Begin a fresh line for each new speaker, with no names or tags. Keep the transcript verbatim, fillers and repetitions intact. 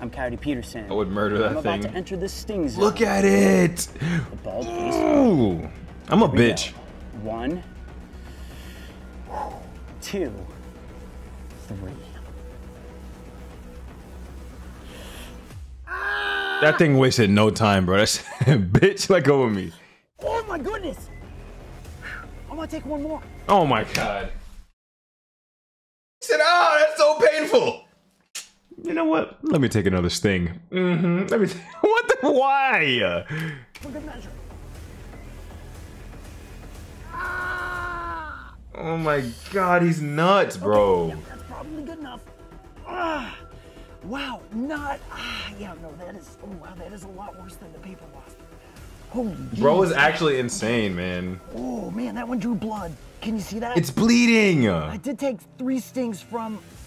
I'm Coyote Peterson.
I would murder that
I'm
thing.
I'm about to enter the sting zone.
Look at it.
The bald piece.
Ooh, I'm a bitch.
Go. One, two, three.
That thing wasted no time, bro. That's bitch, let go of me.
Oh my goodness! I'm gonna take one more.
Oh my god. He said, oh, that's so painful. You know what? Let me take another sting. Mm-hmm. Let me. What the? Why?
For good measure.
Oh my god, he's nuts, bro.
Okay, yeah, that's probably good enough. Ah, wow, not. Ah, yeah, no, that is. Oh wow, that is a lot worse than the paper wasp. Holy.
Bro
geez.
is actually insane, man.
Oh man, that one drew blood. Can you see that?
It's bleeding.
I did take three stings from